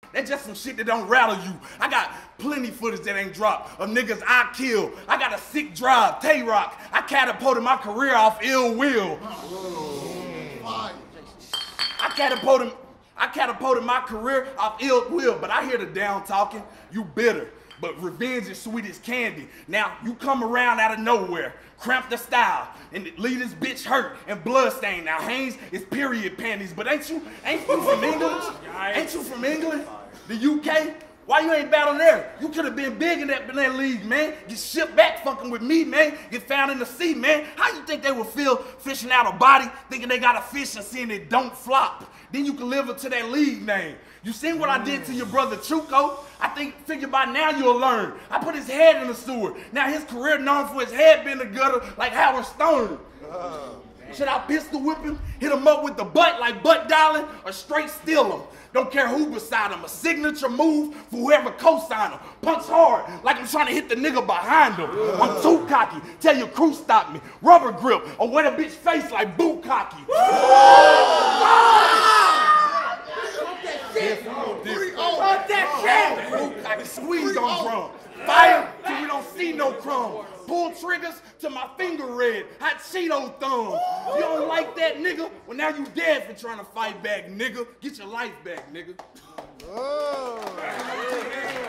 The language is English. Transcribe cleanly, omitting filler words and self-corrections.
That's just some shit that don't rattle you. I got plenty footage that ain't dropped of niggas I killed. I got a sick drive, Tay-Rock. I catapulted my career off ill will. I catapulted my career off ill will, but I hear the down talking. You bitter, but revenge is sweet as candy. Now, you come around out of nowhere, cramp the style, and leave this bitch hurt and bloodstain. Now, Haynes is period panties, but ain't you from England? Ain't you from England? The UK? Why you ain't battle there? You could have been big in that league, man. Get shipped back fucking with me, man. Get found in the sea, man. How you think they would feel fishing out a body, thinking they got a fish and seeing it don't flop? Then you can live up to that league name. You seen what I did to your brother Chuko? Figure by now you'll learn. I put his head in the sewer. Now his career known for his head being the gutter like Howard Stern. Should I pistol whip him, hit him up with the butt like butt dialing, or straight steal him? Don't care who beside him. A signature move for whoever co-sign him. Punch hard like I'm trying to hit the nigga behind him. I'm too cocky. Tell your crew stop me. Rubber grip or wear the bitch face like boot cocky. Squeeze on drum. Fire till we don't see no crumb. Pull triggers till my finger red. Hot Cheeto thumb. You don't like that, nigga? Well, now you dead for trying to fight back, nigga. Get your life back, nigga. Oh.